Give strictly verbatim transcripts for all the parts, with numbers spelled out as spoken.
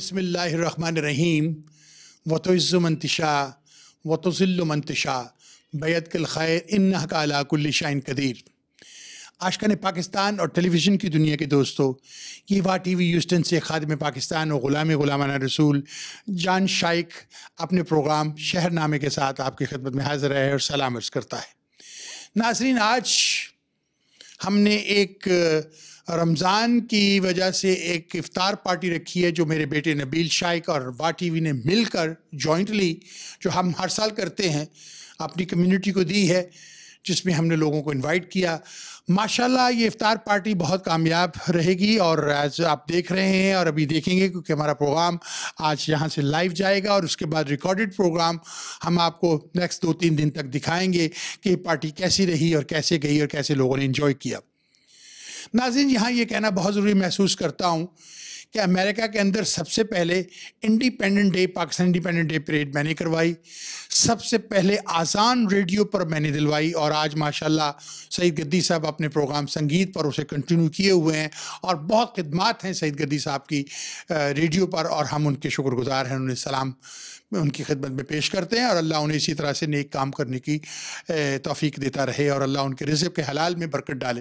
बिस्मिल्लाहिर्रहमानिर्रहीम वतुइज़्ज़ु मन तशा वतुज़िल्लु मन तशा बियदिकल खैर इन्नका अला कुल्लि शैइन कदीर। आशिकान पाकिस्तान और टेलीविज़न की दुनिया के दोस्तों, ये वाह टी वी ह्यूस्टन से खादिम पाकिस्तान और ग़ुलाम ग़ुलामाना रसूल जान शाइक अपने प्रोग्राम शहरनामे के साथ आपकी खिदमत में हाज़िर है और सलाम अर्ज़ करता है। नाज़रीन, आज हमने एक रमज़ान की वजह से एक इफ़्तार पार्टी रखी है जो मेरे बेटे नबील शाइक और वाह टी वी ने मिलकर जॉइंटली, जो हम हर साल करते हैं, अपनी कम्युनिटी को दी है, जिसमें हमने लोगों को इनवाइट किया। माशाल्लाह ये इफ़्तार पार्टी बहुत कामयाब रहेगी और आज आप देख रहे हैं और अभी देखेंगे, क्योंकि हमारा प्रोग्राम आज यहाँ से लाइव जाएगा और उसके बाद रिकॉर्डेड प्रोग्राम हम आपको नेक्स्ट दो तीन दिन तक दिखाएंगे कि ये पार्टी कैसी रही और कैसे गई और कैसे लोगों ने इन्जॉय किया। नाज़रीन, यहाँ ये कहना बहुत ज़रूरी महसूस करता हूँ कि अमेरिका के अंदर सबसे पहले independent day, Pakistan independent day parade मैंने करवाई, सबसे पहले आज़ान रेडियो पर मैंने दिलवाई और आज माशाल्लाह सईद गद्दी साहब अपने प्रोग्राम संगीत पर उसे कंटिन्यू किए हुए हैं और बहुत खिदमात हैं सईद गद्दी साहब की रेडियो पर और हम उनके शुक्रगुजार हैं। उन्हें सलाम उनकी खिदमत में पेश करते हैं और अल्लाह उन्हें इसी तरह से नेक काम करने की तौफीक देता रहे और अल्लाह उनके रिज़्क़ के हलाल में बरकत डाले।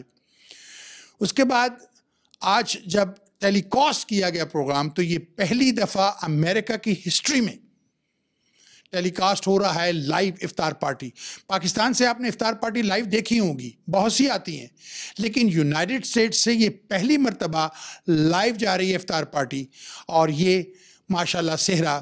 उसके बाद आज जब टेलीकास्ट किया गया प्रोग्राम, तो ये पहली दफ़ा अमेरिका की हिस्ट्री में टेलीकास्ट हो रहा है लाइव इफ्तार पार्टी। पाकिस्तान से आपने इफ्तार पार्टी लाइव देखी होगी, बहुत सी आती हैं, लेकिन यूनाइटेड स्टेट्स से ये पहली मर्तबा लाइव जा रही है इफ्तार पार्टी और ये माशाल्लाह सेहरा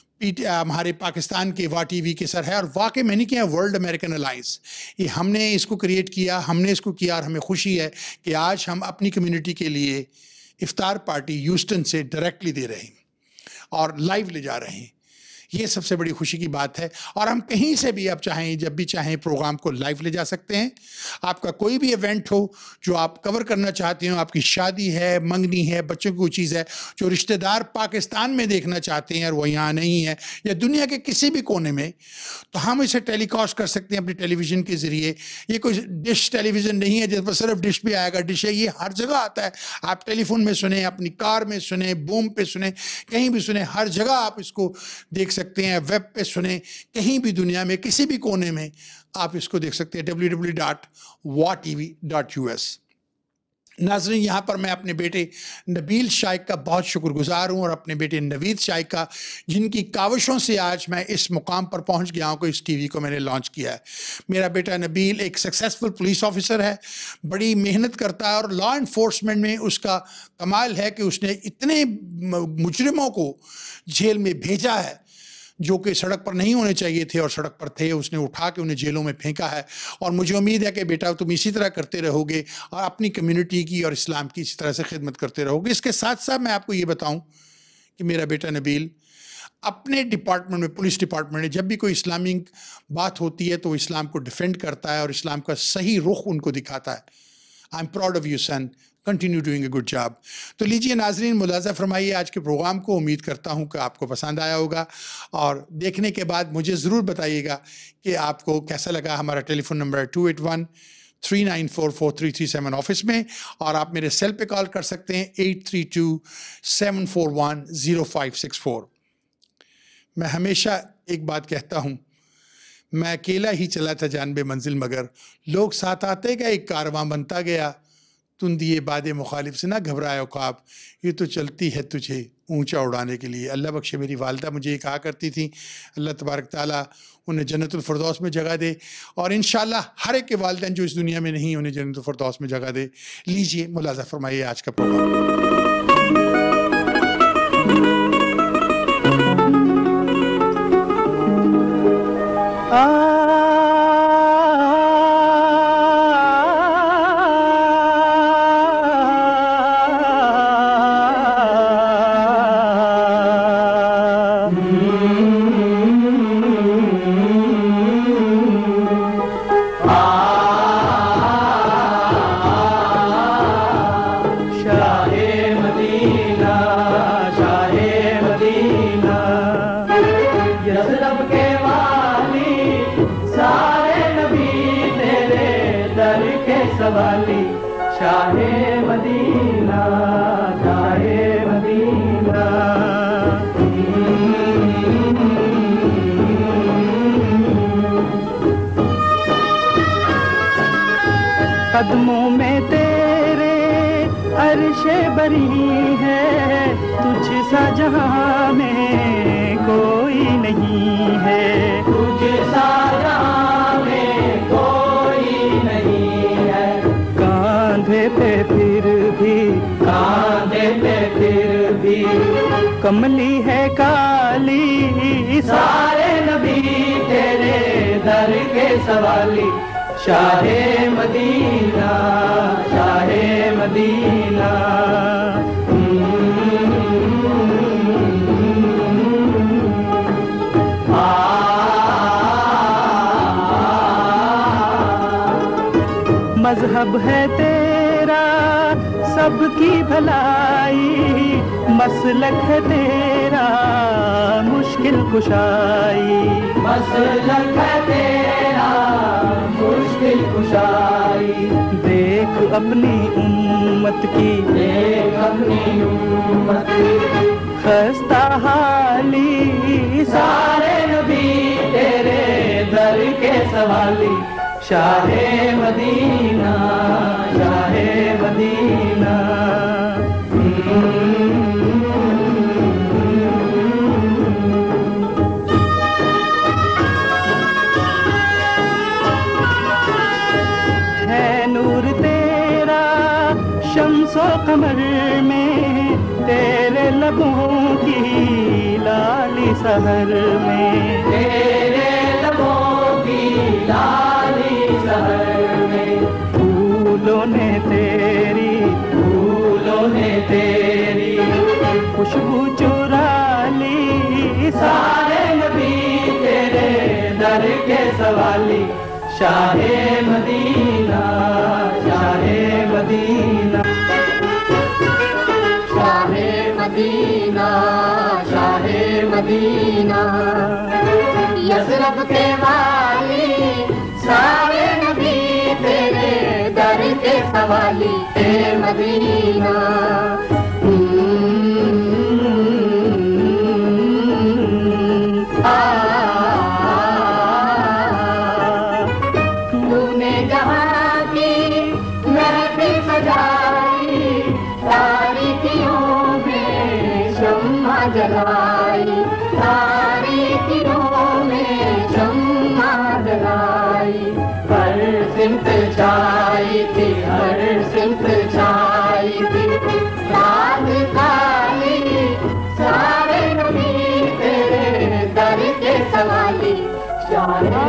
हमारे पाकिस्तान के वाह टी वी के सर है। और वाकई मैंने किया वर्ल्ड अमेरिकन अलायंस, ये हमने इसको क्रिएट किया, हमने इसको किया और हमें खुशी है कि आज हम अपनी कम्युनिटी के लिए इफ्तार पार्टी ह्यूस्टन से डायरेक्टली दे रहे हैं और लाइव ले जा रहे हैं। ये सबसे बड़ी खुशी की बात है और हम कहीं से भी अब चाहें, जब भी चाहें, प्रोग्राम को लाइव ले जा सकते हैं। आपका कोई भी इवेंट हो जो आप कवर करना चाहते हो, आपकी शादी है, मंगनी है, बच्चों की कोई चीज़ है जो रिश्तेदार पाकिस्तान में देखना चाहते हैं और वो यहाँ नहीं है या दुनिया के किसी भी कोने में, तो हम इसे टेलीकास्ट कर सकते हैं अपने टेलीविज़न के ज़रिए। ये कोई डिश टेलीविज़न नहीं है जिस पर सिर्फ डिश भी आएगा, डिश है, ये हर जगह आता है। आप टेलीफोन में सुने, अपनी कार में सुने, बूम पे सुने, कहीं भी सुने, हर जगह आप इसको देख सकते हैं। वेब पे सुने, कहीं भी दुनिया में किसी भी कोने में आप इसको देख सकते हैं, डब्ल्यू डब्ल्यू डब्ल्यू डॉट वाह T V dot U S. नाज़रीन, यहाँ पर मैं अपने बेटे नबील शाइक का बहुत शुक्रगुजार हूँ और अपने बेटे नवीद शाइक का, जिनकी काविशों से आज मैं इस मुकाम पर पहुँच गया हूँ कि इस टीवी को मैंने लॉन्च किया है। मेरा बेटा नबील एक सक्सेसफुल पुलिस ऑफिसर है, बड़ी मेहनत करता है और लॉ इन्फोर्समेंट में उसका कमाल है कि उसने इतने मुजरिमों को जेल में भेजा है जो कि सड़क पर नहीं होने चाहिए थे और सड़क पर थे, उसने उठा के उन्हें जेलों में फेंका है। और मुझे उम्मीद है कि बेटा तुम इसी तरह करते रहोगे और अपनी कम्युनिटी की और इस्लाम की इसी तरह से खिदमत करते रहोगे। इसके साथ साथ मैं आपको ये बताऊं कि मेरा बेटा नबील अपने डिपार्टमेंट में, पुलिस डिपार्टमेंट में, जब भी कोई इस्लामिक बात होती है तो वो इस्लाम को डिफेंड करता है और इस्लाम का सही रुख उनको दिखाता है। I am proud of you son, continue doing a good job. तो लीजिए नाजरीन, मुलाज़ा फरमाइए आज के प्रोग्राम को। उम्मीद करता हूँ कि आपको पसंद आया होगा और देखने के बाद मुझे ज़रूर बताइएगा कि आपको कैसा लगा। हमारा टेलीफोन नंबर है two eight one three nine four four three three seven office में, और आप मेरे सेल पे कॉल कर सकते हैं eight three two seven four one zero five six four. मैं हमेशा एक बात कहता हूँ, मैं अकेला ही चला था जानबे मंजिल, मगर लोग साथ आते गए, एक कारवां बनता गया। तुम दिए बादे मुखालिफ से ना घबराए ख्वाब, ये तो चलती है तुझे ऊंचा उड़ाने के लिए। अल्लाह बख्शे, मेरी वालदा मुझे ये कहा करती थी, अल्लाह तबारक ताला उन्हें जन्नतुल फिरदौस में जगह दे और इंशाल्लाह हर एक के वालिदैन जो इस दुनिया में नहीं, उन्हें जन्नतुल फिरदौस में जगह दे। लीजिए मुलाज़ा फरमाइए आज का प्रोग्राम। सवाली शाहे मदीना, शाहे मदीना। कदमों में तेरे अर्शे बरी है, तुझ सा जहां में कोई नहीं है, तुझ सा जहां में कोई नहीं है। कांधे पे फिर भी, कांधे पे फिर भी कमली है काली, सारे नबी तेरे दर के सवाली। शाहे मदीना, शाहे मदीना। मजहब है तेरा सबकी भलाई, मसलक है तेरा मुश्किल कुशाई, मसलक है तेरा मुश्किल कुशाई। देख अपनी उम्मत की, देख अपनी उम्मत की खस्ता हाली, सारे नबी तेरे दर के सवाली। शाहे मदीना, शाहे मदीना। है नूर तेरा शम्सो कमर में, तेरे लबों की लाली सहर में, तेरे लबों की लाली सहर में। फूलों ने तेरी, फूलों ने तेरी खुशबू चुरा ली, सारे नबी तेरे दर के सवाली। शाहे मदीना, शाहे मदीना। शाहे मदीना, शाहे मदीना। यज़रब के वाली, सारे नबी तेरे दर के सवाली। ए मदीना। तूने जहाँ की महफिल सजाई, तारीकियों में शम्मा जलाई, तारीकियों में शम्मा जलाई। हर सिमत छाई थी, हर सिमत छाई थी रात काली, सारे नबी तेरे दर के सवाली। शाहे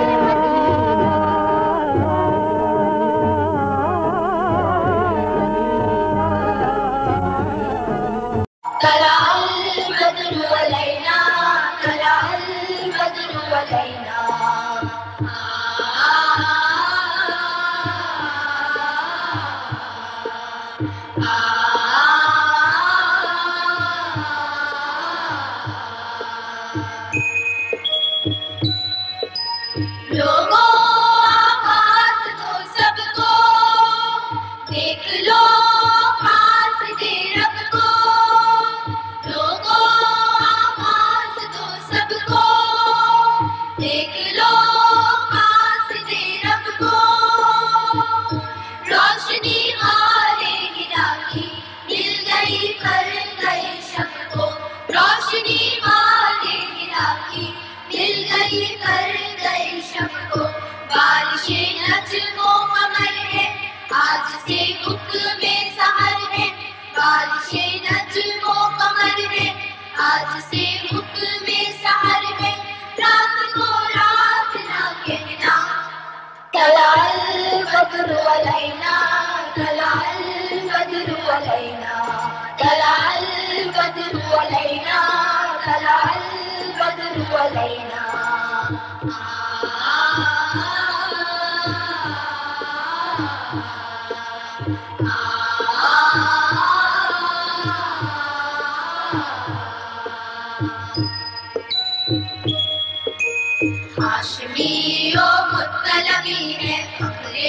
हाशमियो मुत्तलबी है, फखरे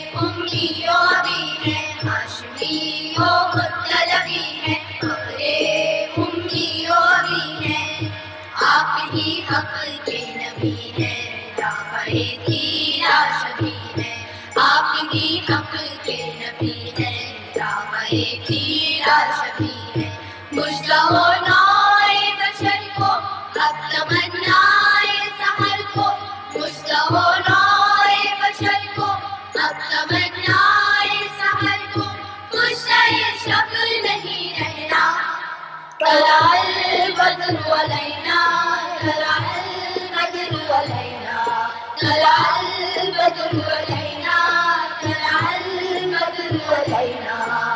उम्मियो अभी है। हाशमियो मुत्तलबी है, फखरे उम्मियो अभी है। आप ही हक के नबी है, राफ़े तीरा शबी है। आप ही हक ये तेरा शबी है। मुश्किल हो नौए बशर को अब तमन्नाए सहर को, मुश्किल हो नौए बशर को अब तमन्नाए सहर को, मुश्किल शक नहीं रहना। तलाअल बद्र अलैना, तलाअल बद्र अलैना, तलाअल बद्र अलैना, तलाअल बद्र अलैना।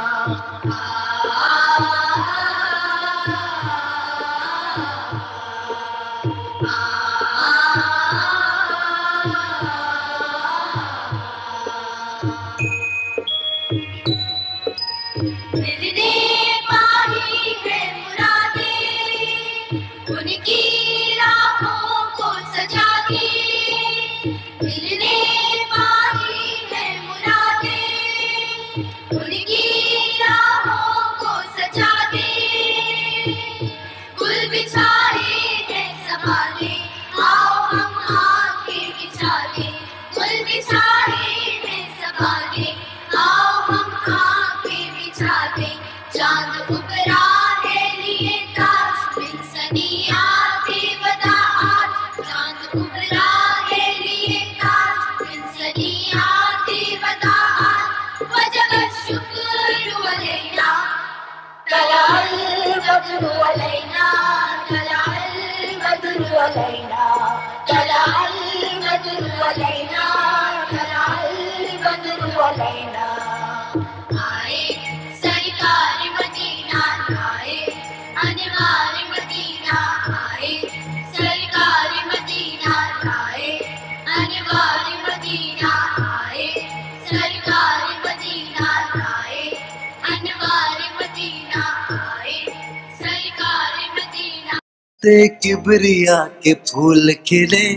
किबरिया के फूल खिले,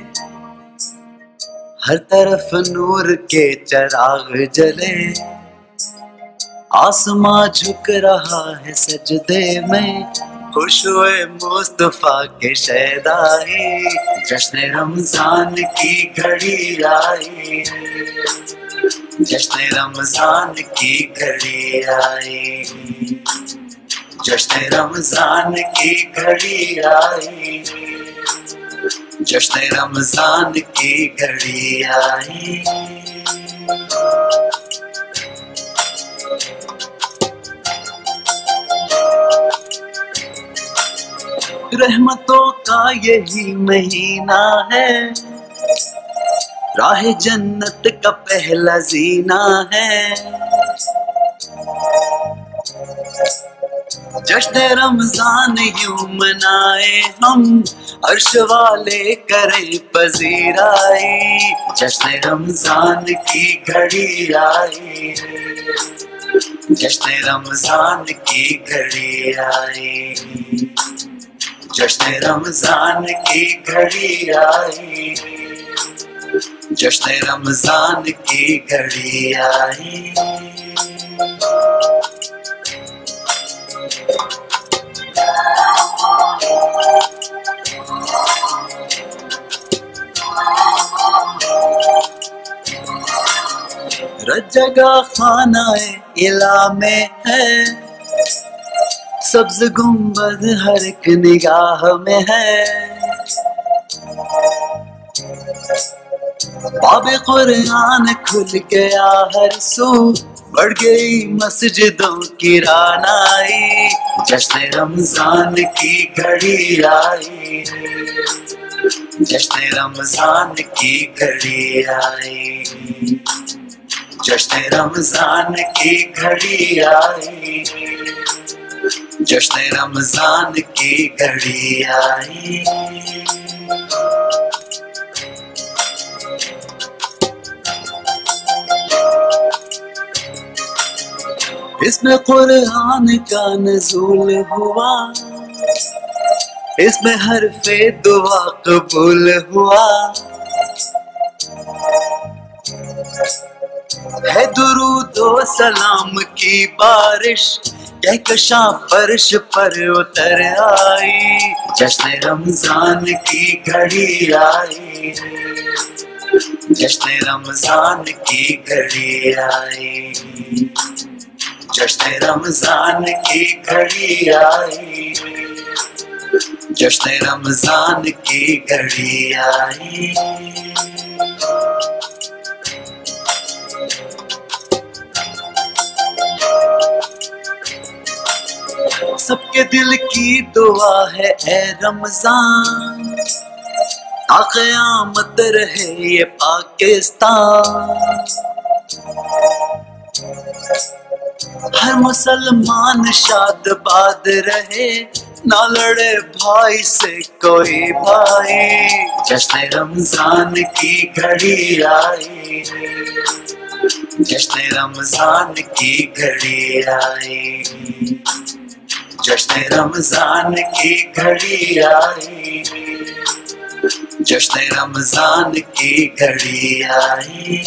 हर तरफ नूर के चिराग जले, आसमां झुक रहा है सजदे में, खुश हुए मुस्तफा के शहदाई, जश्न रमजान की घड़ी आई, जश्न रमजान की घड़ी आई, जश्न रमजान की घड़ी आई, जश्न रमजान की घड़ी आई। रहमतों का यही महीना है, राह जन्नत का पहला जीना है, जश्न रमजान यूं मनाए हम, अर्श वाले करें पजीराई, जश्न रमजान की घड़ी आई, जश्न रमजान की घड़ी आई, जश्न रमजान की घड़ी आई, जश्न रमजान की घड़ी आई। जगह खानाए इला में है, सब्ज गुंबद हर एक निगाह में है, बाब कुरान खुल गया हर सू, बढ़ गई मस्जिदों की रानाई, जश्न रमजान की घड़ी आई, जश्न रमजान की घड़ी आई, जश्न रमजान की घड़ी आई, जश्न रमजान की घड़ी आई। इसमें कुरान का नज़ूल हुआ, इसमें हरफे दुआ कबूल हुआ, है दुरूद व सलाम की बारिश, कहकशां फर्श पर उतर आई, जश्न रमजान की घड़ी आई, जश्न रमजान की घड़ी आई, जश्न रमजान की घड़ी आई, जश्न रमजान की घड़ी आई। सबके दिल की दुआ है ए रमजान, ता क़यामत रहे ये पाकिस्तान। हर मुसलमान शादबाद रहे, ना लड़े भाई से कोई भाई। जश्न रमजान की घड़ी आई, जश्न रमजान की घड़ी आई, जश्न रमजान की घड़ी आई, जश्न रमजान की घड़ी आई।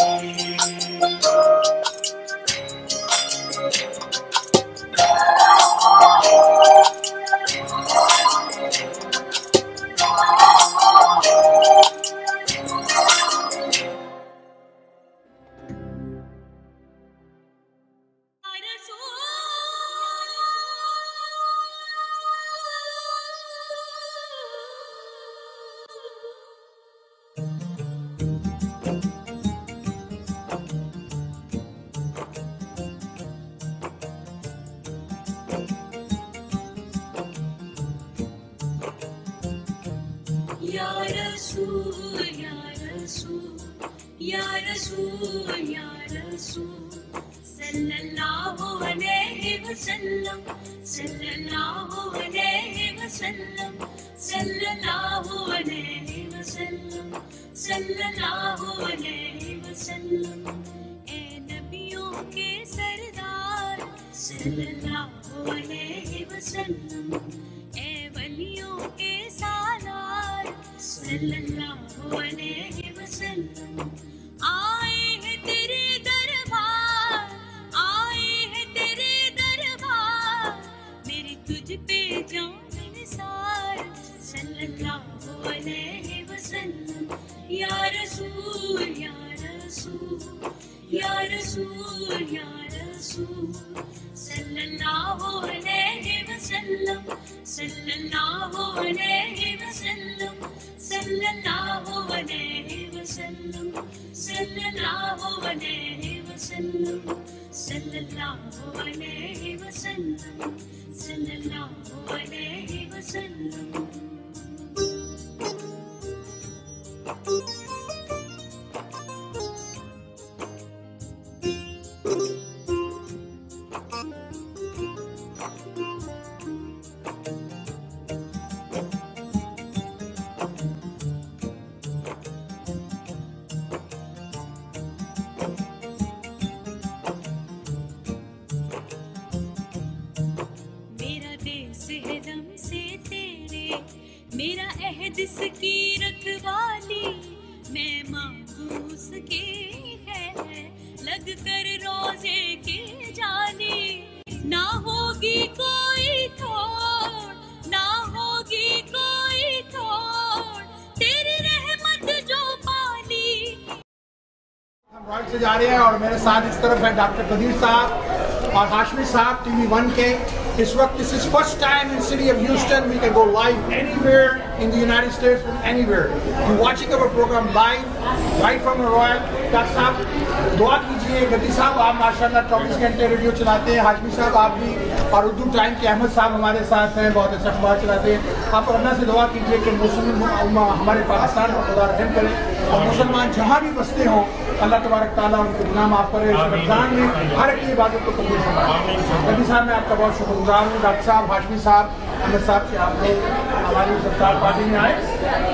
से जा रहे हैं और मेरे साथ इस तरफ है डॉक्टर कदीर साहब और हाशमी साहब टीवी वन के। इस वक्त this is first time in city of Houston we can go live anywhere in the United States from anywhere. You watching our program live right from royal. Doctor साहब दुआ कीजिए, गद्दी साहब आप माशाल्लाह चौबीस घंटे रेडियो चलाते हैं, हाशमी साहब आप भी, और उर्दू टाइम के अहमद साहब हमारे साथ हैं, बहुत अच्छा अखबार चलाते हैं। आप अल्लाह से दुआ कीजिए कि मुस्लिम उम्मा हमारे पाकिस्तान को खुदा रहम करे और मुसलमान जहाँ भी बसते हों अल्लाह तबारक ताला उनको गुनाह माफ़ करे, रमज़ान में हर एक इबादत को कबूल फरमाए। गद्दी साहब मैं आपका बहुत शुक्रगुजार हूँ। डॉक्टर साहब, हाशमी साहब, अहमद साहब कि आप लोग हमारी सरकार पार्टी में आए।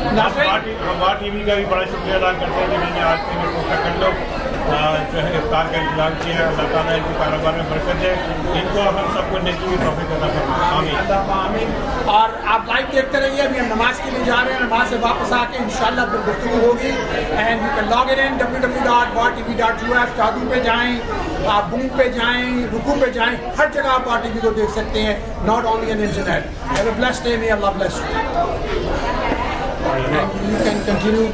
अखबार टीवी का भी बड़ा शुक्रिया अदा करते हैं जिन्होंने आज के मेरे को कंडो जो है इफ्तार का इंतजाम किया है। अल्लाह ताला इनके कारोबार में बरकत है, इनको हम सबको नेकी की तौफीक अता फरमाए। आमीन। और आप लाइव देखते रहिए, अभी हम नमाज के लिए जा रहे हैं, नमाज से वापस आके इंशाल्लाह फिर गुफ्तगू होगी। And you can log in in W W dot वार टीवी डॉट यू एस। जादू पे जाएँ, आप बूम पे जाएँ, रुकू पे जाएँ, हर जगह आप वार टीवी को देख सकते हैं, not only on internet. Have a blessed day, may अल्लाह bless you. You can continue.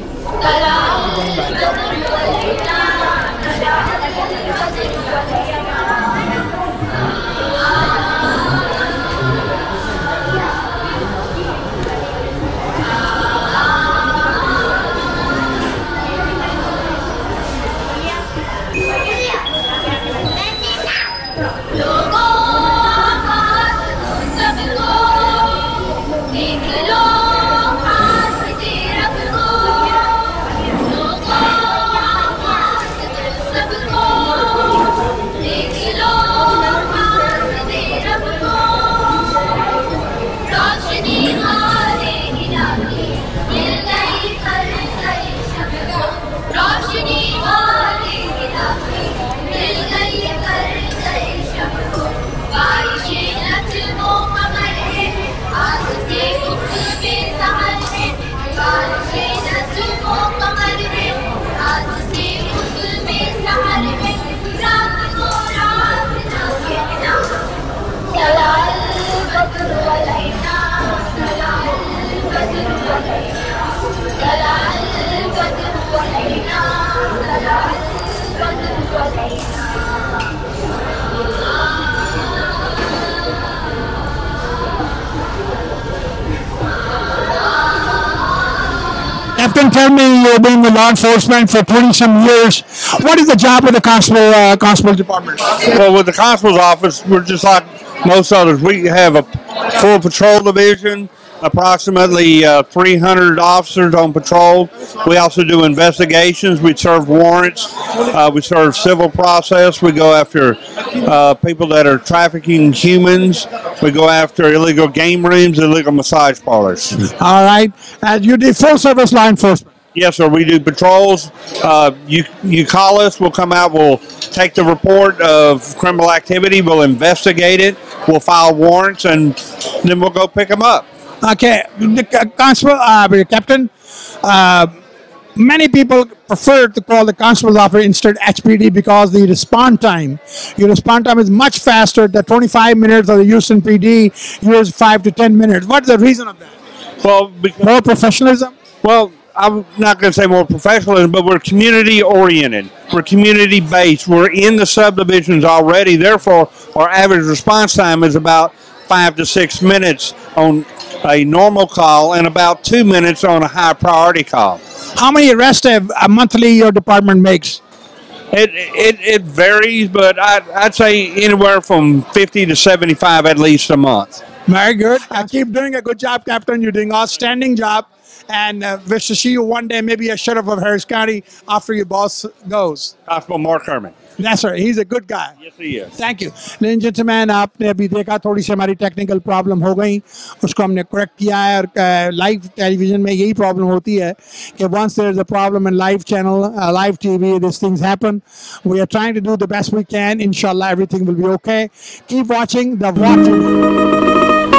Salam. Captain, tell me, you've been with law enforcement for twenty some years. What is the job of the constable uh, constable department? Well, with the constable's office, we're just like most others. We have a full patrol division, approximately uh, three hundred officers on patrol. We also do investigations. We serve warrants. Uh, we serve civil process. We go after uh, people that are trafficking humans. We go after illegal game rooms, illegal massage parlors. All right. And you did full service law enforcement. Yes, sir. We do patrols. Uh, you you call us. We'll come out. We'll take the report of criminal activity. We'll investigate it. We'll file warrants, and then we'll go pick them up. Okay, the c- constable, uh, captain, uh, many people prefer to call the constable's office instead H P D because the response time, your response time is much faster. The twenty-five minutes of the Houston P D, yours five to ten minutes. What's the reason of that? Well, because, More professionalism? well, I'm not going to say more professionalism, but we're community oriented. We're community based. We're in the subdivisions already. Therefore, our average response time is about five to six minutes on a normal call and about two minutes on a high priority call. How many arrests a a monthly your department makes? It it, it varies, but I'd, I'd say anywhere from fifty to seventy-five at least a month. Very good. I keep doing a good job, Captain. You're doing outstanding job. And uh, wish to see you one day, maybe a sheriff of Harris County after your boss goes. Constable Mark Herman. Yes, sir. He's a good guy. Yes, he is. Thank you लेकिन gentleman, आपने अभी देखा थोड़ी सी हमारी technical problem हो गई, उसको हमने करेक्ट किया है. और लाइव टेलीविजन में यही प्रॉब्लम होती है कि once there is a problem in live channel, live TV, this things happen. We are trying to do the best we can. इंशाल्लाह everything will be okay. Keep watching the watch.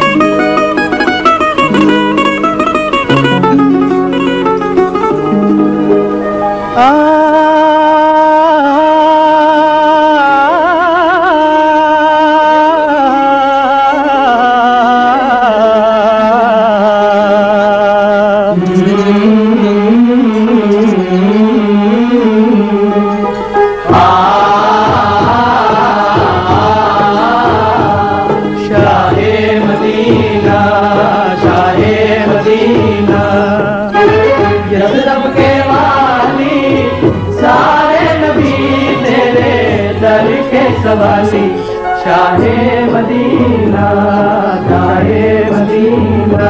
सवाली शाहे Medina, शाहे Medina.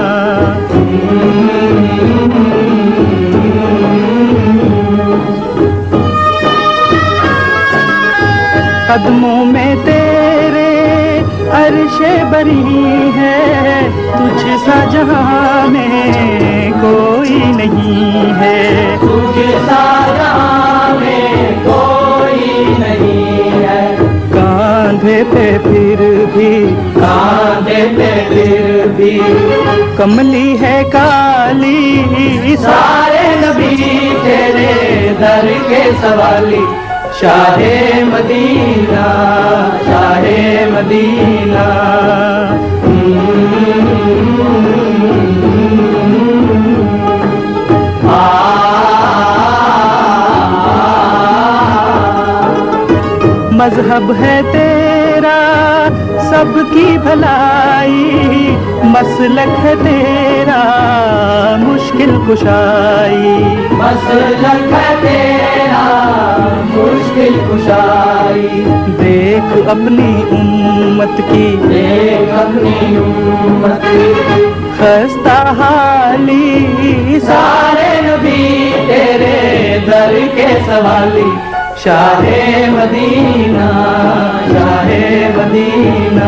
कदमों में तेरे अर्शे बरी है, तुझ सा जहां में कोई नहीं है, तुझ सा जहां में कोई नहीं है. कांधे पे फिर भी, कांधे पे फिर भी कमली है काली, सारे नबी तेरे दर के सवाली. शाहे मदीना, शाहे मदीना. मजहब है तेरा सबकी भलाई, मसलक है तेरा मुश्किल कुशाई, मसलक है तेरा मुश्किल कुशाई. देख अपनी उम्मत की, देख अपनी उम्मत की खस्ता हाली, सारे नबी तेरे दर के सवाली. शाहे मदीना, शाहे मदीना.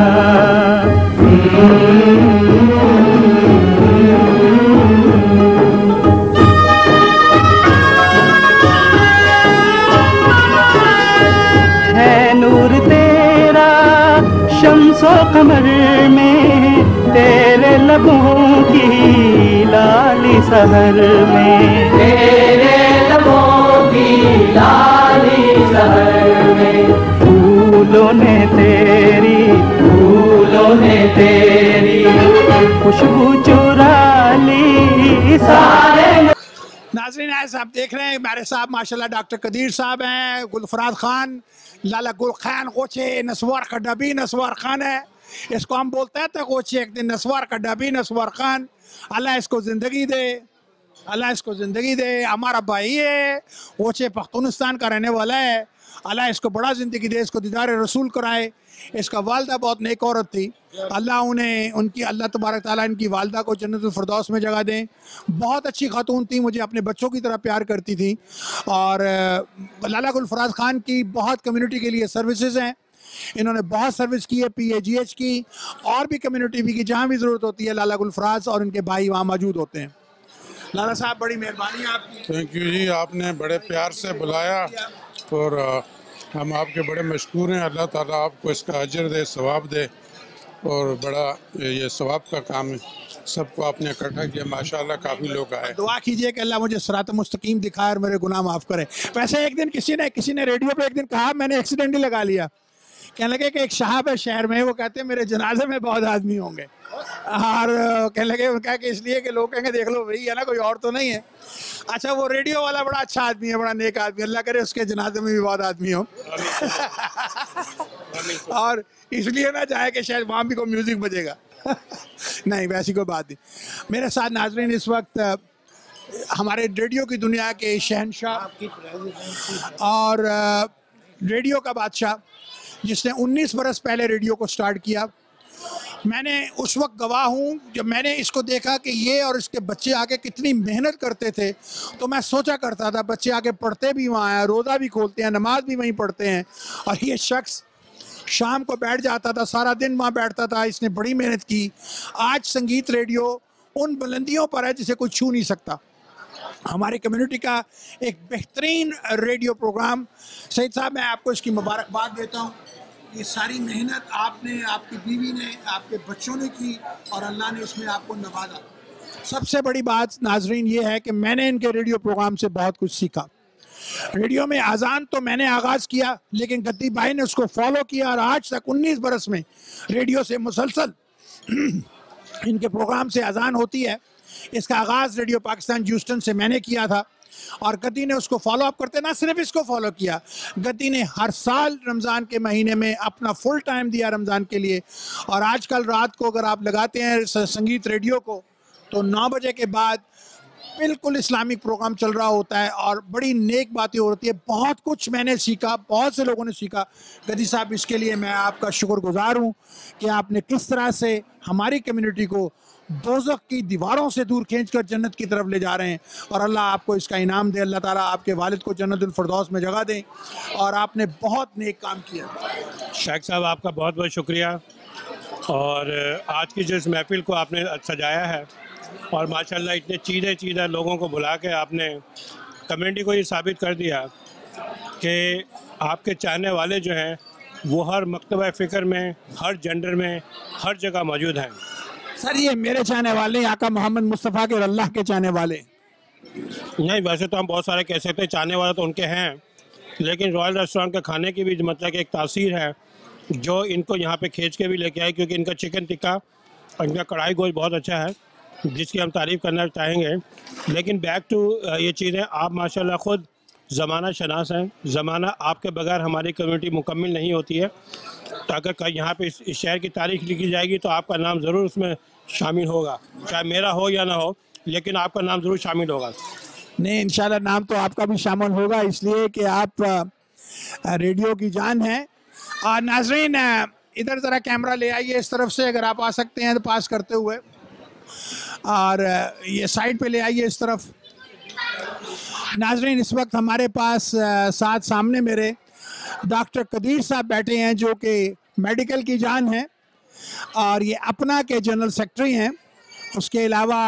है नूर तेरा शम्सो कमर में, तेरे लबों की लाली सहर में, तेरे लबों की लाली सहर में. फूलों ने तेरी, फूलों ने तेरी खुशबू चुरा ली, सारे. नाज़रीन, ऐसा आप देख रहे हैं हमारे साहब माशाल्लाह डॉक्टर कदीर साहब हैं, गुलफराद खान, लाला गुल खान गोचे, नस्वार का डबी नस्वार खान है. इसको हम बोलते हैं तो गोचे एक दिन नस्वार का डबी नस्वार खान. अल्लाह इसको ज़िंदगी दे. अल्लाह इसको ज़िंदगी दे, हमारा भाई है, वो चे पख्तूनिस्तान का रहने वाला है, अल्लाह इसको बड़ा ज़िंदगी दे, इसको दीदार रसूल कराए। इसका वालदा बहुत नेक औरत थी, अल्लाह उन्हें उनकी अल्लाह तबारक ताला इनकी वालदा को जन्नतुल फिरदौस में जगह दें। बहुत अच्छी खातून थी, मुझे अपने बच्चों की तरह प्यार करती थी। और लाला गुलफराज खान की बहुत कम्युनिटी के लिए सर्विसेज हैं, इन्होंने बहुत सर्विस की है, पी ए जी एच की और भी कम्युनिटी भी की, जहाँ भी ज़रूरत होती है लाला गुलफराज और इनके भाई वहाँ मौजूद होते हैं। लाला साहब बड़ी मेहरबानी आपकी। थैंक यू जी, आपने बड़े प्यार से बुलाया और आ, हम आपके बड़े मशकूर हैं। अल्लाह ताला आपको इसका अजर दे, सवाब दे और बड़ा ये सवाब का काम है। सबको आपने इकट्ठा किया, माशाल्लाह काफ़ी लोग आए। दुआ कीजिए कि अल्लाह मुझे सिरात मुस्तकीम दिखाए और मेरे गुनाह माफ़ करे। वैसे एक दिन किसी ने किसी ने रेडियो पे एक दिन कहा, मैंने एक्सीडेंटली लगा लिया, कहने लगे कि एक साहब है शहर में, वो कहते हैं मेरे जनाजे में बहुत आदमी होंगे। और कहने लगे क्या कि इसलिए कि लोग कहेंगे देख लो वही है ना, कोई और तो नहीं है। अच्छा, वो रेडियो वाला बड़ा अच्छा आदमी है, बड़ा नेक आदमी, अल्लाह करे उसके जनाजे में भी बहुत आदमी हो। और इसलिए ना चाहे कि शायद वहाँ भी कोई म्यूज़िक बजेगा। नहीं, वैसी कोई बात नहीं। मेरे साथ नाजरीन इस वक्त हमारे रेडियो की दुनिया के शहनशाह और रेडियो का बादशाह, जिसने उन्नीस बरस पहले रेडियो को स्टार्ट किया। मैंने उस वक्त गवाह हूँ जब मैंने इसको देखा कि ये और इसके बच्चे आके कितनी मेहनत करते थे। तो मैं सोचा करता था बच्चे आके पढ़ते भी वहाँ हैं, रोज़ा भी खोलते हैं, नमाज भी वहीं पढ़ते हैं, और ये शख्स शाम को बैठ जाता था, सारा दिन वहाँ बैठता था। इसने बड़ी मेहनत की। आज संगीत रेडियो उन बुलंदियों पर है जिसे कोई छू नहीं सकता। हमारी कम्युनिटी का एक बेहतरीन रेडियो प्रोग्राम। सईद साहब, मैं आपको इसकी मुबारकबाद देता हूँ। ये सारी मेहनत आपने, आपकी बीवी ने, आपके बच्चों ने की और अल्लाह ने इसमें आपको नवाजा। सबसे बड़ी बात नाजरीन ये है कि मैंने इनके रेडियो प्रोग्राम से बहुत कुछ सीखा। रेडियो में अजान तो मैंने आगाज़ किया, लेकिन गद्दी भाई ने उसको फॉलो किया और आज तक उन्नीस बरस में रेडियो से मुसलसल इनके प्रोग्राम से अजान होती है। इसका आगाज़ रेडियो पाकिस्तान ह्यूस्टन से मैंने किया था और गद्दी ने उसको फॉलो अप करते, ना सिर्फ इसको फॉलो किया, गद्दी ने हर साल रमज़ान के महीने में अपना फुल टाइम दिया रमज़ान के लिए। और आजकल रात को अगर आप लगाते हैं संगीत रेडियो को तो नौ बजे के बाद बिल्कुल इस्लामिक प्रोग्राम चल रहा होता है और बड़ी नेक बातें होती है। बहुत कुछ मैंने सीखा, बहुत से लोगों ने सीखा। गद्दी साहब, इसके लिए मैं आपका शुक्रगुजार हूँ कि आपने किस तरह से हमारी कम्युनिटी को दोज़ख की दीवारों से दूर खींचकर जन्नत की तरफ ले जा रहे हैं। और अल्लाह आपको इसका इनाम दे, अल्लाह ताला आपके वालिद को जन्नतुल फिरदौस में जगह दें। और आपने बहुत नेक काम किया। शेख साहब, आपका बहुत बहुत शुक्रिया। और आज की जिस महफिल को आपने सजाया है और माशाल्लाह इतने चीज़े चीज़े लोगों को बुला के आपने कम्युनिटी को ये साबित कर दिया कि आपके चाहने वाले जो हैं वो हर मकतबा फ़िक्र में, हर जेंडर में, हर जगह मौजूद हैं। सर, ये मेरे चाहने वाले आका मोहम्मद मुस्तफ़ा के, अल्लाह के चाहने वाले नहीं, वैसे तो हम बहुत सारे कह सकते हैं, चाहने वाले तो उनके हैं, लेकिन रॉयल रेस्टोरेंट के खाने की भी मतलब कि एक तासीर है जो इनको यहाँ पे खींच के भी लेके आए, क्योंकि इनका चिकन टिक्का और इनका कढ़ाई गोश्त बहुत अच्छा है, जिसकी हम तारीफ़ करना चाहेंगे। लेकिन बैक टू ये चीज़ें, आप माशाल्लाह ख़ुद ज़माना शनास हैं। ज़माना आपके बगैर हमारी कम्युनिटी मुकम्मल नहीं होती है। तो अगर कहीं यहाँ पे इस, इस शहर की तारीख लिखी जाएगी तो आपका नाम ज़रूर उसमें शामिल होगा, चाहे मेरा हो या ना हो, लेकिन आपका नाम ज़रूर शामिल होगा। नहीं, इंशाल्लाह नाम तो आपका भी शामिल होगा, इसलिए कि आप रेडियो की जान हैं। और नाजरीन, इधर ज़रा कैमरा ले आइए इस तरफ से, अगर आप आ सकते हैं तो पास करते हुए, और ये साइड पे ले आइए इस तरफ। नाजरीन, इस वक्त हमारे पास साथ सामने मेरे डॉक्टर कदीर साहब बैठे हैं जो कि मेडिकल की जान है और ये अपना के जनरल सेक्रेटरी हैं। उसके अलावा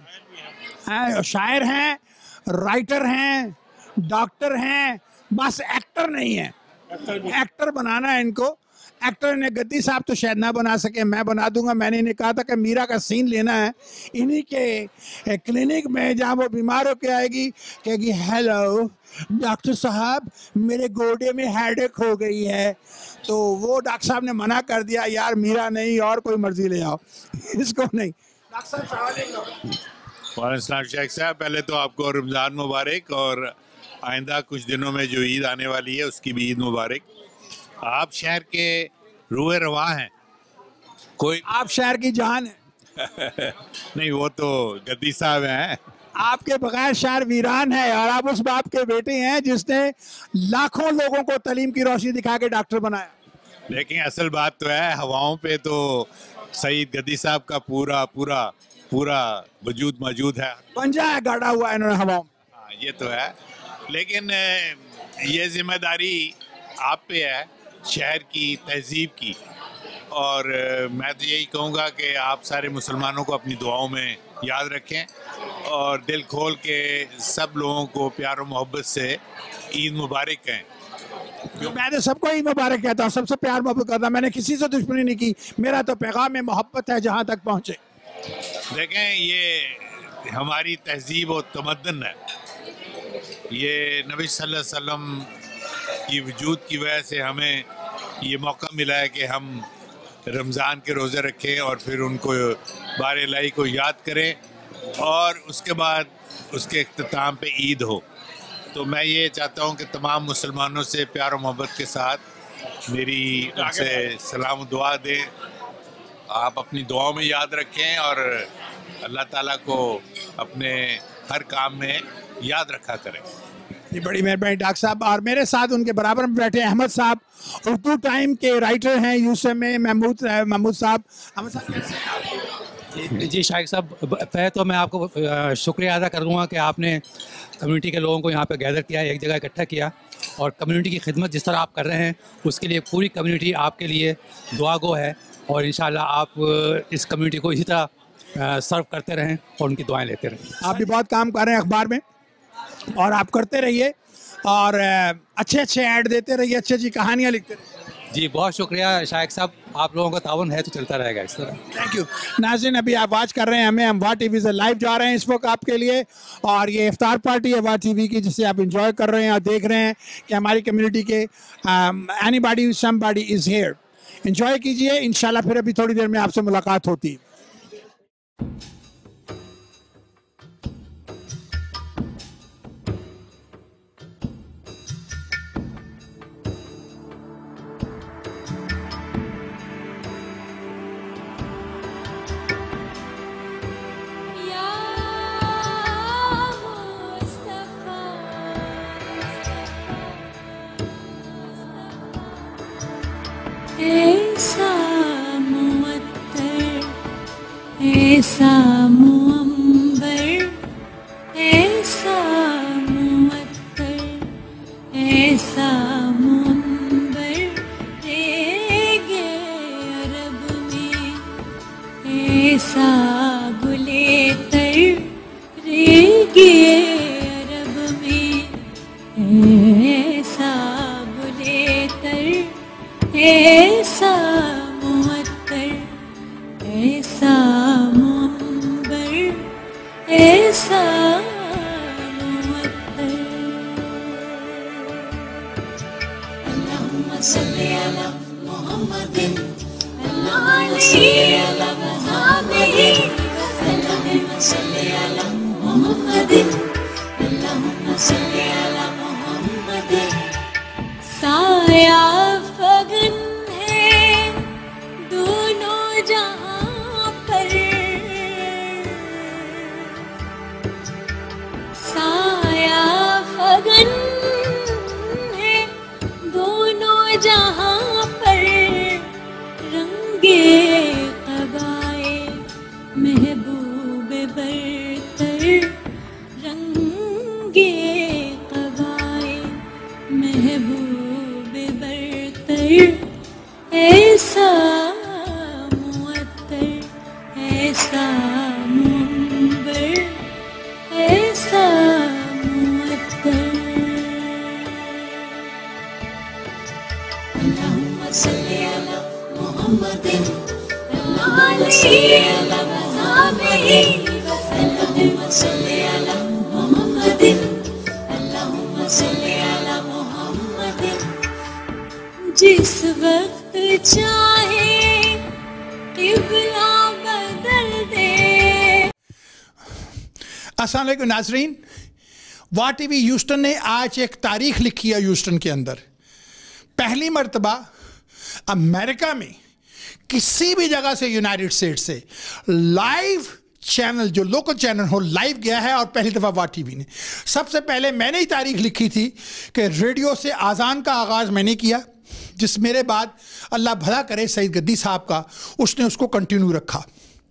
शायर हैं, राइटर हैं, डॉक्टर हैं, बस एक्टर नहीं है। एक्टर बनाना है इनको। एक्टर ने गद्दी साहब तो शायद ना बना सके, मैं बना दूंगा। मैंने इन्हें कहा था कि मीरा का सीन लेना है इन्हीं के क्लिनिक में जहाँ वो बीमार होके आएगी, कहेगी हेलो डॉक्टर साहब मेरे गोडे में हेडेक हो गई है। तो वो डॉक्टर साहब ने मना कर दिया, यार मीरा नहीं और कोई मर्जी ले आओ, इसको नहीं। डॉक्टर साहब वालेकुम शेख साहब, पहले तो आपको रमज़ान मुबारक और आइंदा कुछ दिनों में जो ईद आने वाली है उसकी भी ईद मुबारक। आप शहर के रूए रवा हैं, कोई आप शहर की जान है। नहीं, वो तो गद्दी साहब हैं, आपके बगैर शहर वीरान है और आप उस बाप के बेटे हैं जिसने लाखों लोगों को तालीम की रोशनी दिखा के डॉक्टर बनाया। लेकिन असल बात तो है, हवाओं पे तो सईद गद्दी साहब का पूरा पूरा पूरा वजूद मौजूद है। पंजा है गाड़ा हुआ है इन्होंने हवाओं। हाँ, ये तो है, लेकिन ये जिम्मेदारी आप पे है, शहर की तहजीब की। और मैं तो यही कहूँगा कि आप सारे मुसलमानों को अपनी दुआओं में याद रखें और दिल खोल के सब लोगों को प्यार और मोहब्बत से ईद मुबारक कहें। मैं तो सबको ईद मुबारक कहता हूँ, सबसे प्यार मोहब्बत करता हूँ, मैंने किसी से दुश्मनी नहीं की। मेरा तो पैगाम में मोहब्बत है जहाँ तक पहुँचे। देखें, ये हमारी तहजीब और तमद्दन है, ये नबी सल्लल्लाहु अलैहि वसल्लम की वजूद की वजह से हमें ये मौका मिला है कि हम रमज़ान के रोज़े रखें और फिर उनको बार इलाही को याद करें और उसके बाद उसके इख्तिताम पे ईद हो। तो मैं ये चाहता हूँ कि तमाम मुसलमानों से प्यार और मोहब्बत के साथ मेरी उनसे सलाम दुआ दें, आप अपनी दुआओं में याद रखें और अल्लाह ताला को अपने हर काम में याद रखा करें। ये बड़ी मेहरबानी डॉक्टर साहब। और मेरे साथ उनके बराबर में बैठे अहमद साहब, उर्दू टाइम के राइटर हैं यूसुफ में। महमूद महमूद साहब, अहमद साहब कैसे हैं? जी शाइख साहब, पहले तो मैं आपको शुक्रिया अदा करूँगा कि आपने कम्युनिटी के लोगों को यहाँ पे गैदर किया, एक जगह इकट्ठा किया और कम्युनिटी की खिदमत जिस तरह आप कर रहे हैं उसके लिए पूरी कम्युनिटी आपके लिए दुआ गो है और इंशाल्लाह आप इस कम्युनिटी को इसी तरह सर्व करते रहें और उनकी दुआएं लेते रहें। आप भी बहुत काम कर रहे हैं अखबार में और आप करते रहिए और अच्छे अच्छे ऐड देते रहिए, अच्छी अच्छी कहानियाँ लिखते रहिए। जी बहुत शुक्रिया शाइख साहब, आप लोगों का तावन है तो चलता रहेगा इस तरह। Thank you. नाज़रीन, अभी आप वाच कर रहे हैं हमें, हम वाह टीवी से लाइव जा रहे हैं इस वक्त आपके लिए और ये इफ्तार पार्टी है वाह टीवी की जिसे आप इंजॉय कर रहे हैं और देख रहे हैं कि हमारी कम्युनिटी के anybody somebody is here. Enjoy कीजिए, इंशाल्लाह फिर अभी थोड़ी देर में आपसे मुलाकात होती है। ऐसा मुअत्तर, ऐसा मुअम्बर, ऐसा मुअत्तर, ऐसा मुअम्बर रेगे अरब में, ऐसा गुले तर रेगे अरब में, ऐसा गुले तर ऐसा मुअत्तर, ऐसा मुअम्बर, ऐसा मुअत्तर। अल्लाहुम्मा सल्ली अला मुहम्मदिन, अल्लाहुम्मा सल्ली अला मुहम्मदिन, अल्लाहुम्मा सल्ली अला मुहम्मदिन, अल्लाहुम्मा सल्ली अला मुहम्मदिन। साया फगन है दोनों जहां पर, साया फगन है दोनों जहां पर, रंगे कबाए महबूब बरतर, रंगे कबाए महबूब ऐसा मुअत्तर, ऐसा मुअम्बर, ऐसा मुअत्तर। अल्लाहुम्मा सल्ली अला मुहम्मदिन, अल्लाहुम्मा सल्ली अला मुहम्मदिन, अल्लाहुम्मा सल्ली अला मुहम्मदिन, अल्लाहुम्मा सल्ली अला मुहम्मदिन। जिस वक्त चाहे किबला बदल दे। अस्सलाम वालेकुम नाजरीन, वाह टीवी ह्यूस्टन ने आज एक तारीख लिखी है ह्यूस्टन के अंदर। पहली मर्तबा अमेरिका में किसी भी जगह से, यूनाइटेड स्टेट से लाइव चैनल जो लोकल चैनल हो लाइव गया है और पहली दफ़ा वाह टीवी ने। सबसे पहले मैंने ही तारीख लिखी थी कि रेडियो से आज़ान का आगाज़ मैंने किया, जिस मेरे बाद अल्लाह भला करे सईद गद्दी साहब का, उसने उसको कंटिन्यू रखा।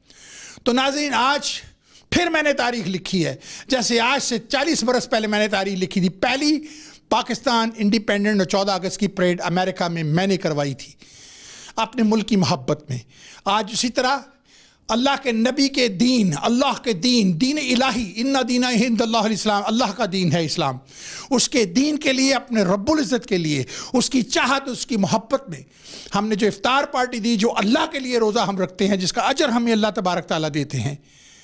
तो नाज़रीन आज फिर मैंने तारीख लिखी है, जैसे आज से चालीस बरस पहले मैंने तारीख लिखी थी। पहली पाकिस्तान इंडिपेंडेंट और चौदह अगस्त की परेड अमेरिका में मैंने करवाई थी अपने मुल्क की मोहब्बत में। आज उसी तरह अल्लाह के नबी के दीन, अल्लाह के दीन, दीन इलाही, इन्ना दीना इंदल्लाह इस्लाम, अल्लाह का दीन है इस्लाम, उसके दीन के लिए, अपने रब्बुल इज़्ज़त के लिए, उसकी चाहत, उसकी मोहब्बत में हमने जो इफ्तार पार्टी दी, जो अल्लाह के लिए रोज़ा हम रखते हैं, जिसका अजर हमें अल्लाह तबारक ताला देते हैं,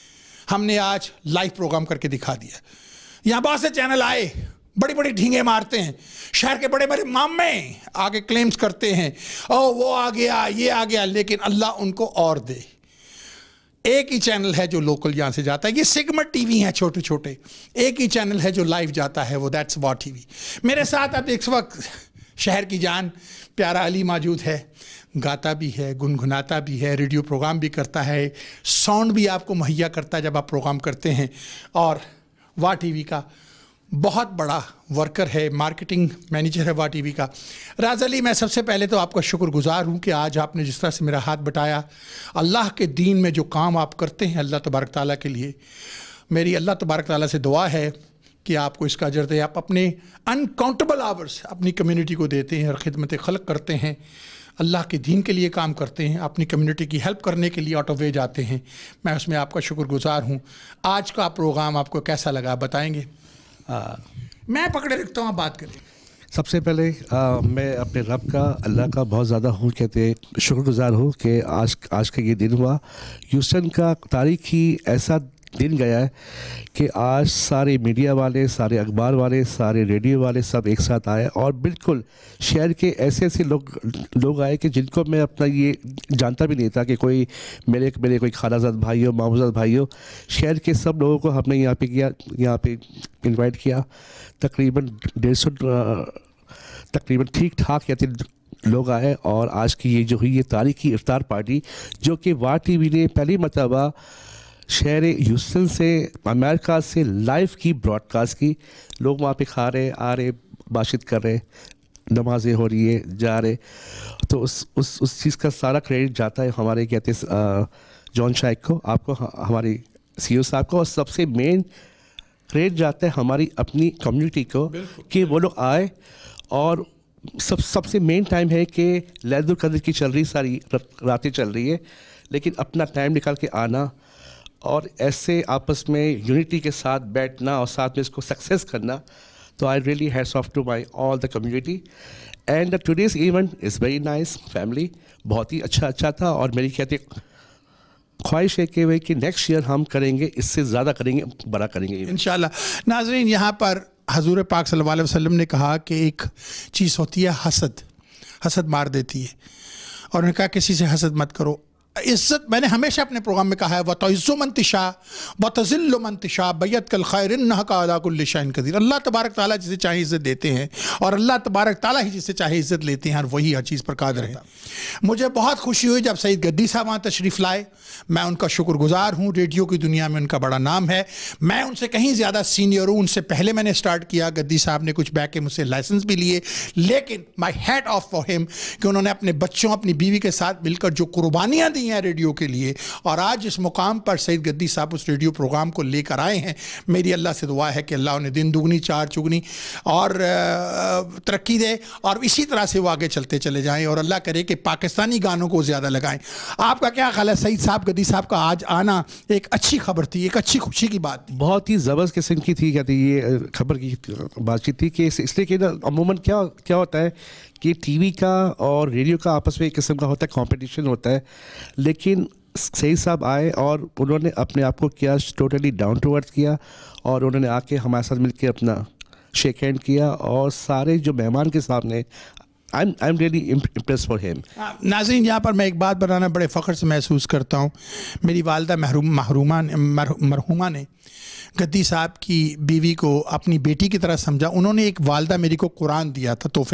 हमने आज लाइव प्रोग्राम करके दिखा दिया। यहाँ बहुत से चैनल आए, बड़ी बड़ी ढींगे मारते हैं, शहर के बड़े बड़े मामे आगे क्लेम्स करते हैं, ओ वो आ गया, ये आ गया, लेकिन अल्लाह उनको और दे। एक ही चैनल है जो लोकल यहाँ से जाता है, ये सिगमट टीवी हैं छोटे छोटे, एक ही चैनल है जो लाइव जाता है, वो दैट्स वाह टीवी। मेरे साथ अब इस वक्त शहर की जान प्यारा अली मौजूद है, गाता भी है, गुनगुनाता भी है, रेडियो प्रोग्राम भी करता है, साउंड भी आपको मुहैया करता है जब आप प्रोग्राम करते हैं, और वाह टीवी का बहुत बड़ा वर्कर है, मार्केटिंग मैनेजर है वाह टीवी का। राज अली, मैं सबसे पहले तो आपका शुक्रगुजार हूँ कि आज आपने जिस तरह से मेरा हाथ बटाया, अल्लाह के दीन में जो काम आप करते हैं अल्लाह तबारक ताला के लिए, मेरी अल्लाह तबारक ताला से दुआ है कि आपको इसका अजर दे। आप अपने अनकाउंटेबल आवर्स अपनी कम्युनिटी को देते हैं और ख़िदमत खल्क करते हैं, अल्लाह के दीन के लिए काम करते हैं, अपनी कम्युनिटी की हेल्प करने के लिए आउट ऑफ वे जाते हैं। मैं उसमें आपका शुक्रगुजार हूँ। आज का प्रोग्राम आपको कैसा लगा बताएँगे? आ, मैं पकड़े रखता हूँ, आप बात करें। सबसे पहले आ, मैं अपने रब का, अल्लाह का बहुत ज़्यादा हूँ कहते शुक्रगुजार हूँ कि आज आज का ये दिन हुआ। ह्यूस्टन का तारीखी ऐसा दिन गया है कि आज सारे मीडिया वाले, सारे अखबार वाले, सारे रेडियो वाले सब एक साथ आए और बिल्कुल शहर के ऐसे ऐसे लोग लोग आए कि जिनको मैं अपना ये जानता भी नहीं था कि कोई मेरे मेरे कोई खालाजाद भाई हो, मामूजाद भाई हो। शहर के सब लोगों को हमने यहाँ पे किया, यहाँ पे इनवाइट किया। तकरीबन डेढ़ सौ तकरीबन ठीक ठाक या लोग आए और आज की ये जो हुई ये तारीखी इफ्तार पार्टी, जो कि वाह टीवी ने पहली मरतबा शहर ह्यूस्टन से, अमेरिका से लाइव की ब्रॉडकास्ट की। लोग वहाँ पे खा रहे, आ रहे, बातचीत कर रहे, नमाजें हो रही है, जा रहे। तो उस उस उस चीज़ का सारा क्रेडिट जाता है हमारे कहते जॉन शाइक को, आपको, हमारे सीईओ साहब को, और सबसे मेन क्रेडिट जाता है हमारी अपनी कम्युनिटी को कि वो लोग आए। और सब सबसे मेन टाइम है कि लैलतुल कद्र की चल रही, सारी रातें चल रही है, लेकिन अपना टाइम निकाल के आना और ऐसे आपस में यूनिटी के साथ बैठना और साथ में इसको सक्सेस करना। तो I really hats off to my all the community and today's event is very nice family. बहुत ही अच्छा अच्छा था और मेरी कहते ख्वाहिश है कि वही कि नेक्स्ट ईयर हम करेंगे, इससे ज़्यादा करेंगे, बड़ा करेंगे इंशाल्लाह। नाज़रीन, यहाँ पर हजूर पाक सल्लल्लाहु अलैहि वसल्लम ने कहा कि एक चीज़ होती है हसद, हसद मार देती है, और उन्होंने कहा किसी से हसद मत करो। इज़्ज़त, मैंने हमेशा अपने प्रोग्राम में कहा है, व तुइज़्ज़ु मन तशा व तुज़िल्लु मन तशा बियदिक कल खैर इन्नका अला कुल्लि शैइन क़दीर। अल्लाह तबारक ताला जिसे चाहे इज़्ज़त देते हैं और अल्लाह तबारक ताला ही जिसे चाहे इज़्ज़त लेते हैं, और वही हर चीज़ पर कादिर है। मुझे बहुत खुशी हुई जब सईद गद्दी साहब वहाँ तशरीफ़ लाए। मैं उनका शुक्रगुजार हूँ, रेडियो की दुनिया में उनका बड़ा नाम है। मैं उनसे कहीं ज़्यादा सीनियर हूँ, उनसे पहले मैंने स्टार्ट किया। गद्दी साहब ने कुछ बैक के मुझसे लाइसेंस भी लिए, लेकिन my hat off for him कि उन्होंने अपने बच्चों, अपनी बीवी के साथ मिलकर जो कुर्बानियाँ दी हैं रेडियो के लिए, और आज इस मुकाम पर सईद गद्दी साहब उस रेडियो प्रोग्राम को लेकर आए हैं। मेरी अल्लाह से दुआ है कि अल्लाह उन्हें दिन दुगनी चार चुगनी और तरक्की दे, और इसी तरह से वो आगे चलते चले जाएं, और अल्लाह करे कि पाकिस्तानी गानों को ज़्यादा लगाएं। आपका क्या ख्याल है सईद साहब, गद्दी साहब का आज आना एक अच्छी खबर थी, एक अच्छी खुशी की बात थी? बहुत ही ज़बरदस्त किस्म की थी, कहते ये खबर की बातचीत थी कि इसलिए कि ना अमूमन क्या क्या होता है कि टीवी का और रेडियो का आपस में एक किस्म का होता है, कंपटीशन होता है। लेकिन सईद साहब आए और उन्होंने अपने आप को किया टोटली डाउन टू अर्थ किया, और उन्होंने आके हमारे साथ मिलकर अपना शेक हैंड किया, और सारे जो मेहमान के सामने I am I am really impress for him. नाज़रीन, यहाँ पर मैं एक बात बनाना बड़े फ़ख्र से महसूस करता हूँ। मेरी वालदा महरूम महरूमा मरहुमा ने गद्दी साहब की बीवी को अपनी बेटी की तरह समझा। उन्होंने एक वालदा मेरी को कुरान दिया था तोहफे में,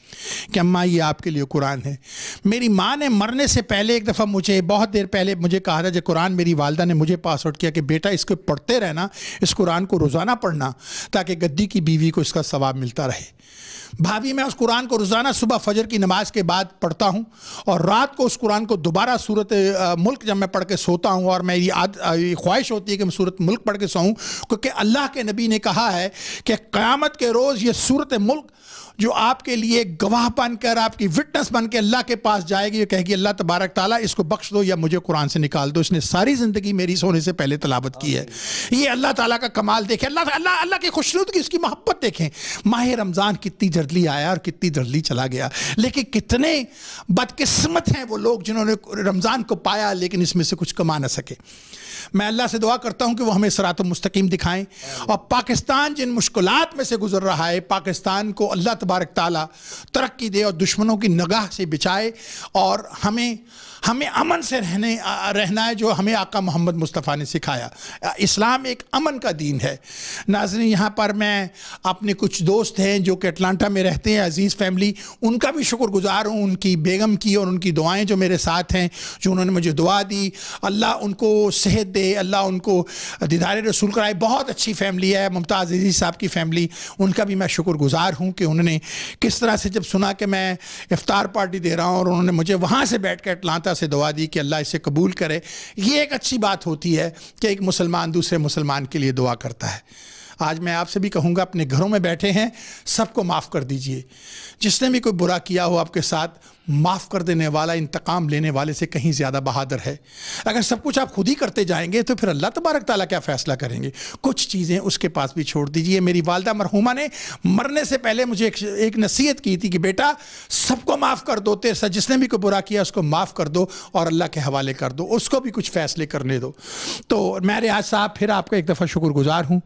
कि अम्मा ये आपके लिए कुरान है। मेरी माँ ने मरने से पहले एक दफ़ा मुझे, बहुत देर पहले मुझे कहा था, जब कुरान मेरी वालदा ने मुझे पास आउट किया कि बेटा इसको पढ़ते रहना, इस कुरान को रोज़ाना पढ़ना, ताकि गद्दी की बीवी को इसका सवाब मिलता रहे। भाभी, मैं उस कुरान को रोज़ाना सुबह फजर की नमाज के बाद पढ़ता हूँ और रात को उस कुरान को दोबारा सूरत मुल्क जब मैं पढ़ के सोता हूँ, और मेरी आद ख्वाहिश होती है कि मैं सूरत मुल्क पढ़ के सोऊं, क्योंकि अल्लाह के नबी ने कहा है कि क़यामत के रोज़ ये सूरत मुल्क जो आपके लिए गवाह बनकर, आपकी विटनेस बन के अल्लाह के पास जाएगी, ये कहेगी अल्लाह तबारक ताला इसको बख्श दो या मुझे कुरान से निकाल दो, इसने सारी ज़िंदगी मेरी सोने से पहले तलावत की है। ये अल्लाह ताला का कमाल देखें, अल्लाह अल्लाह अल्लाह की खुशनुदगी, उसकी मोहब्बत देखें। माह रमज़ान कितनी जल्दी आया और कितनी जल्दी चला गया, लेकिन कितने बदकिस्मत हैं वो लोग जिन्होंने रमज़ान को पाया लेकिन इसमें से कुछ कमा ना सके। मैं अल्लाह से दुआ करता हूँ कि वो हमें सिरात मुस्तकीम दिखाएं, और पाकिस्तान जिन मुश्किलात में से गुजर रहा है, पाकिस्तान को अल्लाह तबारक ताला तरक्की दे और दुश्मनों की निगाह से बचाए, और हमें हमें अमन से रहने रहना है जो हमें आका मोहम्मद मुस्तफ़ा ने सिखाया। इस्लाम एक अमन का दीन है। नाज़रीन, यहाँ पर मैं अपने कुछ दोस्त हैं जो कि अटलांटा में रहते हैं, अज़ीज़ फैमिली, उनका भी शुक्रगुज़ार हूँ, उनकी बेगम की और उनकी दुआएं जो मेरे साथ हैं, जो उन्होंने मुझे दुआ दी। अल्लाह उनको सेहत दे, अल्लाह उनको दीदार रसूल कराए। बहुत अच्छी फैमिली है, मुमताज़ अज़ीज़ साहब की फैमिली, उनका भी मैं शुक्रगुज़ार हूँ कि उन्होंने किस तरह से जब सुना कि मैं इफ्तार पार्टी दे रहा हूँ और उन्होंने मुझे वहाँ से बैठ कर अटलांटा से दुआ दी कि अल्लाह इसे कबूल करे। ये एक अच्छी बात होती है कि एक मुसलमान दूसरे मुसलमान के लिए दुआ करता है। आज मैं आपसे भी कहूँगा, अपने घरों में बैठे हैं, सबको माफ़ कर दीजिए। जिसने भी कोई बुरा किया हो आपके साथ, माफ़ कर देने वाला इंतकाम लेने वाले से कहीं ज़्यादा बहादुर है। अगर सब कुछ आप खुद ही करते जाएंगे तो फिर अल्लाह तबारक ताला क्या फ़ैसला करेंगे? कुछ चीज़ें उसके पास भी छोड़ दीजिए। मेरी वालदा मरहूमा ने मरने से पहले मुझे एक, एक नसीहत की थी कि बेटा सबको माफ़ कर दो, तेरे साथ जिसने भी कोई बुरा किया उसको माफ़ कर दो और अल्लाह के हवाले कर दो, उसको भी कुछ फ़ैसले करने दो। तो मैं रियाज साहब फिर आपका एक दफ़ा शुक्रगुज़ार हूँ।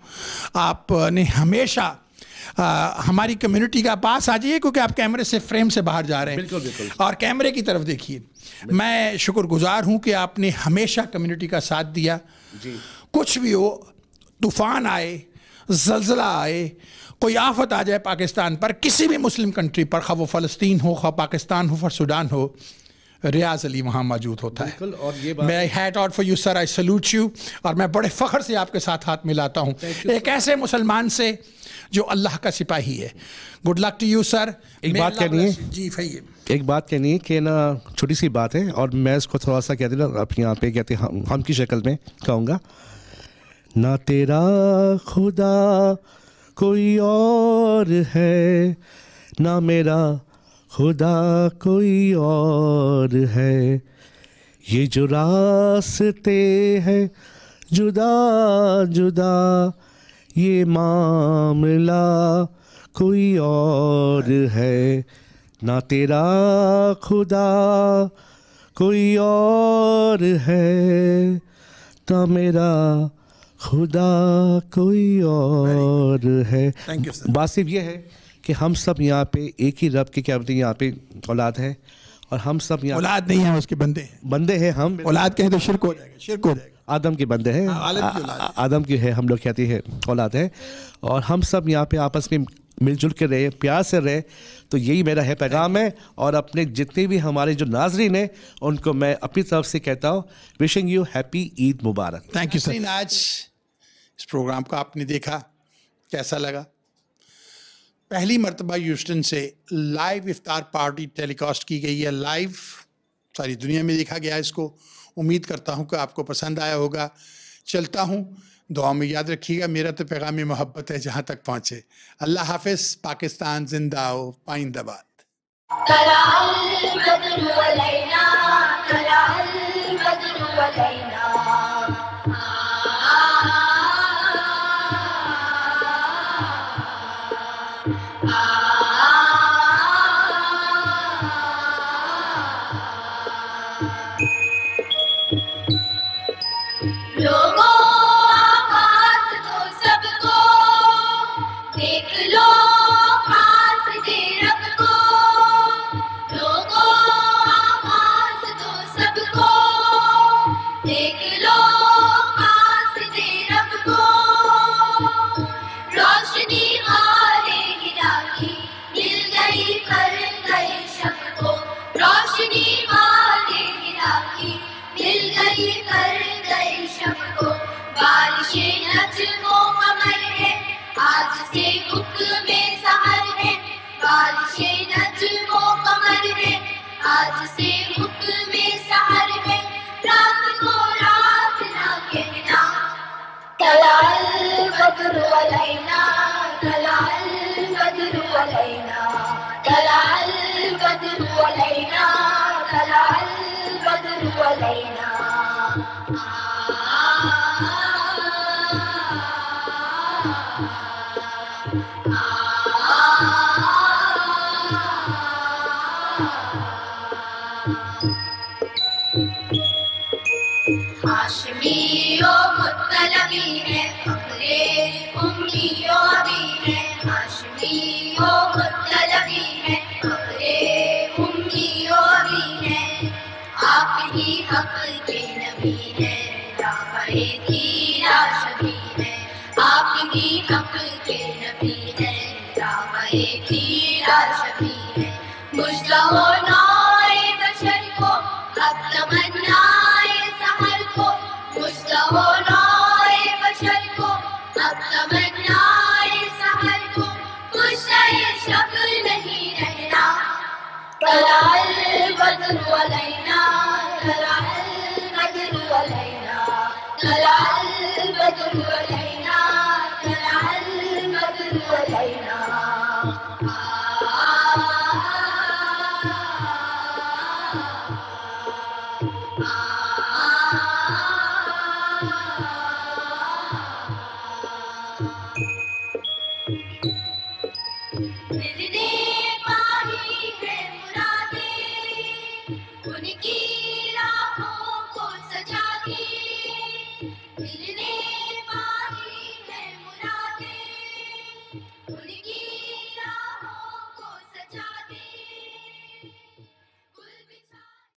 आपने हमेशा आ, हमारी कम्युनिटी का पास आ जाइए, क्योंकि आप कैमरे से फ्रेम से बाहर जा रहे हैं। बिल्कुल बिल्कुल। और कैमरे की तरफ देखिए। मैं शुक्रगुजार हूं कि आपने हमेशा कम्युनिटी का साथ दिया। जी। कुछ भी हो, तूफ़ान आए, ज़लज़ला आए, कोई आफत आ जाए पाकिस्तान पर, किसी भी मुस्लिम कंट्री पर, खा वो फ़लस्तीन हो, खा पाकिस्तान हो, फिर सूडान हो, रियाज अली वहाँ मौजूद होता है। और ये बात मैं hat out for you sir, I salute you, और मैं बड़े फ़ख्र से आपके साथ हाथ मिलाता हूँ, एक ऐसे मुसलमान से जो अल्लाह का सिपाही है। Good luck to you sir. एक बात कहनी है जी भाई, एक बात कहनी है कि ना, छोटी सी बात है और मैं इसको थोड़ा सा कहते ना अपने यहाँ पे कहते हम, हम की शक्ल में कहूँगा। ना तेरा खुदा कोई और है, ना मेरा खुदा कोई और है, ये जो रास्ते हैं जुदा जुदा, ये मामला कोई और है। ना तेरा खुदा कोई और है, ना मेरा खुदा कोई और है। बात सिर्फ ये है कि हम सब यहाँ पे एक ही रब के क्या बोलते हैं, यहाँ पे औलाद है, और हम सब यहाँ औलाद नहीं है, उसके बंदे हैं। बंदे हैं हम। औलाद कहें तो शिर्क हो जाएगा, शिर्क हो जाएगा। आदम के बंदे हैं, आदम की है, हम लोग कहते हैं औलाद है, और हम सब यहाँ पे आपस में मिलजुल के रहे, प्यार से रहे। तो यही मेरा है पैगाम है, और अपने जितने भी हमारे जो नाजरीन हैं उनको मैं अपनी तरफ से कहता हूँ, विशिंग यू हैप्पी ईद मुबारक। Thank you sir. आज इस प्रोग्राम को आपने देखा, कैसा लगा? पहली मरतबा ह्यूस्टन से लाइव इफ्तार पार्टी टेलीकास्ट की गई है, लाइव सारी दुनिया में देखा गया इसको। उम्मीद करता हूँ कि आपको पसंद आया होगा। चलता हूँ, दुआ में याद रखिएगा, मेरा तो पैगाम मोहब्बत है जहाँ तक पहुँचे। अल्लाह हाफिज़। पाकिस्तान जिंदा हो, पाइंदाबाद। देख लो से हुक्म सहर है, रात को रात ना कहना। तलाल बद्र अलैना, तलाल बद्र अलैना, तलाल बद्र अलैना, तलाल बद्र अलैना। हाशमियो मुत्तलबी है, फखरे उम्मियो अभी है। हाशमियो मुत्तलबी है, फखरे उम्मियो अभी है। आप ही हक के नबी है, राहे तीरा शबी है। आप ही हक के नबी है, राहे तीरा शबी है। मुझदा हो नौए बशर को अब तमन्नाए सहर को, मुझदा हो नौए बशर को अब तमन्नाए सहर को। मुश्ताए शक नहीं रहना, तलाल बद्र अलैना, तलाल बद्र अलैना, तलाल बद्र अलैना।